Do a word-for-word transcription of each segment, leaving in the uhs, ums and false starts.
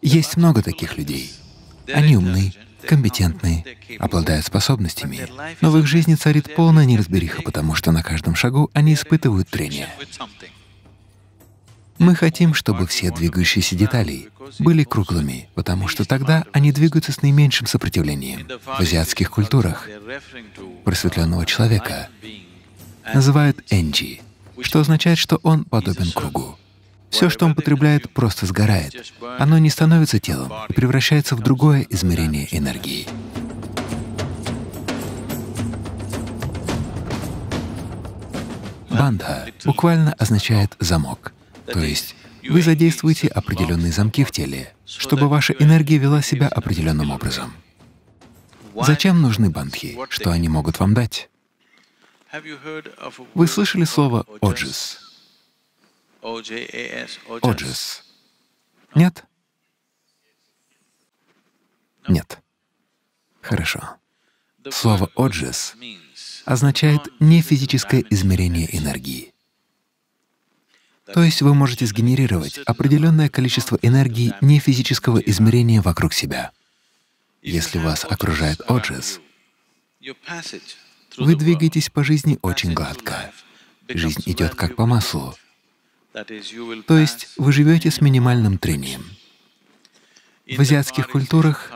Есть много таких людей. Они умны, компетентны, обладают способностями, но в их жизни царит полная неразбериха, потому что на каждом шагу они испытывают трение. Мы хотим, чтобы все двигающиеся детали были круглыми, потому что тогда они двигаются с наименьшим сопротивлением. В азиатских культурах просветленного человека называют энджи, что означает, что он подобен кругу. Все, что он потребляет, просто сгорает. Оно не становится телом и превращается в другое измерение энергии. Бандха буквально означает «замок». То есть вы задействуете определенные замки в теле, чтобы ваша энергия вела себя определенным образом. Зачем нужны бандхи? Что они могут вам дать? Вы слышали слово «оджис»? Оджис. Нет? Нет. Хорошо. Слово «оджис» означает нефизическое измерение энергии. То есть вы можете сгенерировать определенное количество энергии нефизического измерения вокруг себя. Если вас окружает оджис, вы двигаетесь по жизни очень гладко. Жизнь идет как по маслу. То есть вы живете с минимальным трением. В азиатских культурах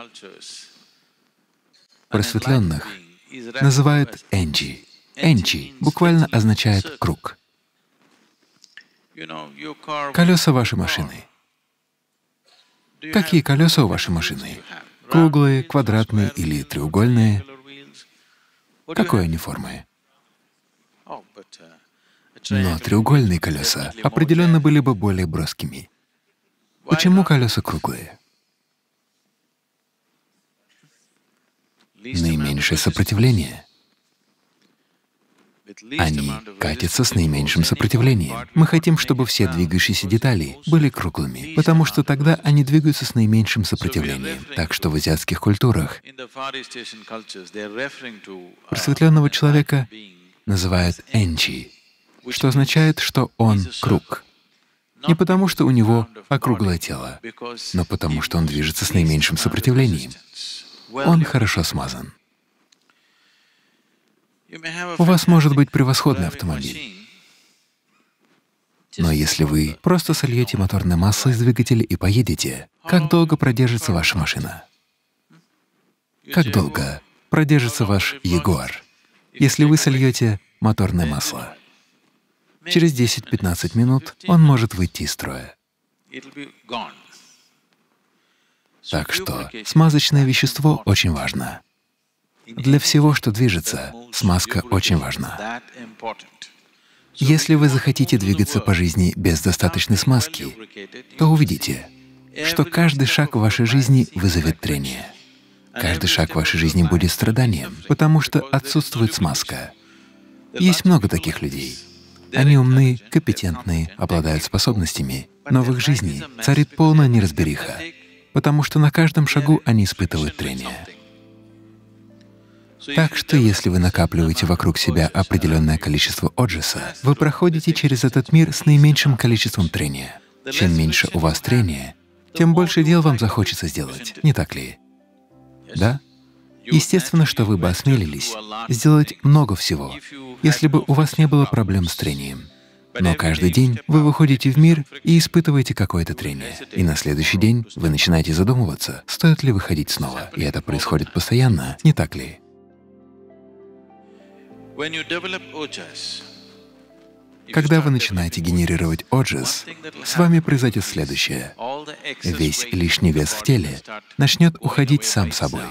просветленных называют энджи. Энджи буквально означает «круг». Колеса вашей машины. Какие колеса у вашей машины? Круглые, квадратные или треугольные? Какой они формы? Но треугольные колеса определенно были бы более броскими. Почему колеса круглые? Наименьшее сопротивление. Они катятся с наименьшим сопротивлением. Мы хотим, чтобы все двигающиеся детали были круглыми, потому что тогда они двигаются с наименьшим сопротивлением. Так что в азиатских культурах просветленного человека называют энджи, что означает, что он круг. Не потому, что у него округлое тело, но потому, что он движется с наименьшим сопротивлением. Он хорошо смазан. У вас может быть превосходный автомобиль, но если вы просто сольете моторное масло из двигателя и поедете, как долго продержится ваша машина? Как долго продержится ваш Ягуар, если вы сольете моторное масло? Через десять-пятнадцать минут он может выйти из строя. Так что смазочное вещество очень важно. Для всего, что движется, смазка очень важна. Если вы захотите двигаться по жизни без достаточной смазки, то увидите, что каждый шаг в вашей жизни вызовет трение. Каждый шаг в вашей жизни будет страданием, потому что отсутствует смазка. Есть много таких людей. Они умны, компетентны, обладают способностями, но в их жизни царит полная неразбериха, потому что на каждом шагу они испытывают трение. Так что если вы накапливаете вокруг себя определенное количество оджиса, вы проходите через этот мир с наименьшим количеством трения. Чем меньше у вас трения, тем больше дел вам захочется сделать, не так ли? Да? Естественно, что вы бы осмелились сделать много всего, если бы у вас не было проблем с трением. Но каждый день вы выходите в мир и испытываете какое-то трение. И на следующий день вы начинаете задумываться, стоит ли выходить снова. И это происходит постоянно, не так ли? Когда вы начинаете генерировать оджис, с вами произойдет следующее. Весь лишний вес в теле начнет уходить сам собой.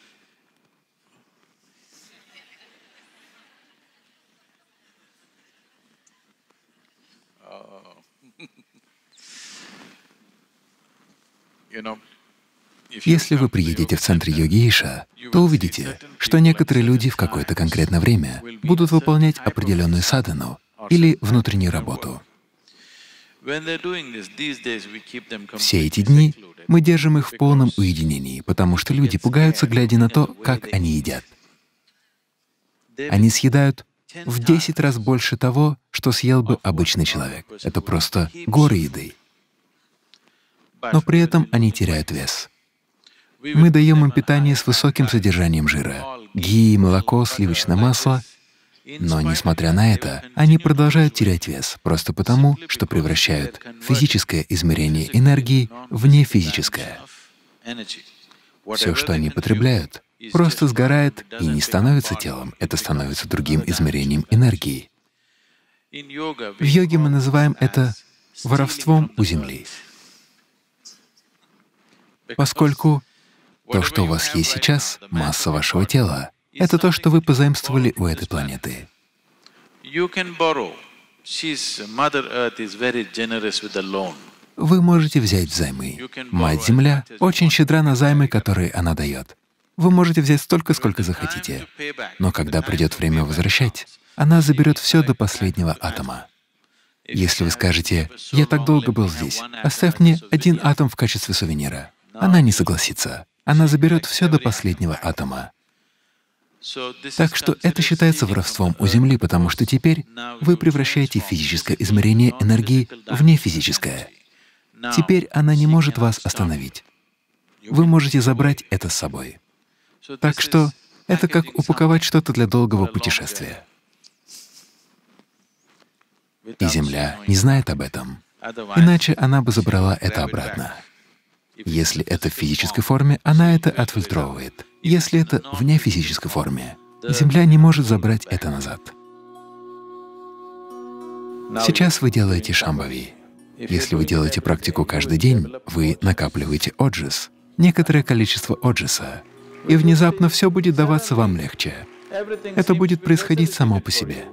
Если вы приедете в центр Йоги Иша, то увидите, что некоторые люди в какое-то конкретное время будут выполнять определенную садхану или внутреннюю работу. Все эти дни мы держим их в полном уединении, потому что люди пугаются, глядя на то, как они едят. Они съедают в десять раз больше того, что съел бы обычный человек. Это просто горы еды. но при этом они теряют вес. Мы даем им питание с высоким содержанием жира — ги, молоко, сливочное масло, но, несмотря на это, они продолжают терять вес просто потому, что превращают физическое измерение энергии в нефизическое. Все, что они потребляют, просто сгорает и не становится телом, это становится другим измерением энергии. В йоге мы называем это воровством у Земли, поскольку то, что у вас есть сейчас, масса вашего тела, это то, что вы позаимствовали у этой планеты. Вы можете взять взаймы. Мать-Земля очень щедра на займы, которые она дает. Вы можете взять столько, сколько захотите, но когда придет время возвращать, она заберет все до последнего атома. Если вы скажете: «Я так долго был здесь, оставь мне один атом в качестве сувенира», она не согласится. Она заберет все до последнего атома. Так что это считается воровством у Земли, потому что теперь вы превращаете физическое измерение энергии в нефизическое. Теперь она не может вас остановить. Вы можете забрать это с собой. Так что это как упаковать что-то для долгого путешествия. И Земля не знает об этом, иначе она бы забрала это обратно. Если это в физической форме, она это отфильтровывает. Если это в нефизической форме, Земля не может забрать это назад. Сейчас вы делаете шамбави. Если вы делаете практику каждый день, вы накапливаете оджис, некоторое количество оджиса, и внезапно все будет даваться вам легче. Это будет происходить само по себе.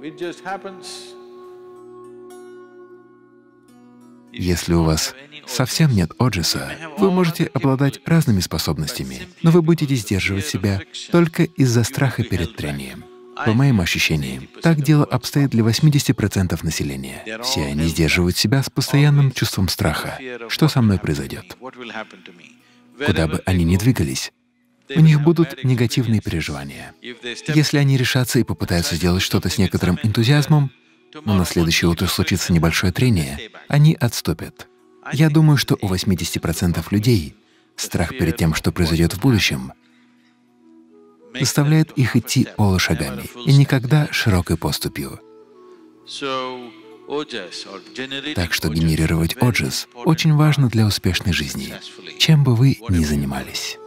Если у вас совсем нет оджиса, вы можете обладать разными способностями, но вы будете сдерживать себя только из-за страха перед трением. По моим ощущениям, так дело обстоит для восьмидесяти процентов населения. Все они сдерживают себя с постоянным чувством страха. Что со мной произойдет? Куда бы они ни двигались, у них будут негативные переживания. Если они решатся и попытаются сделать что-то с некоторым энтузиазмом, но на следующее утро случится небольшое трение, они отступят. Я думаю, что у восьмидесяти процентов людей страх перед тем, что произойдет в будущем, заставляет их идти полушагами и никогда широкой поступью. Так что генерировать оджис очень важно для успешной жизни, чем бы вы ни занимались.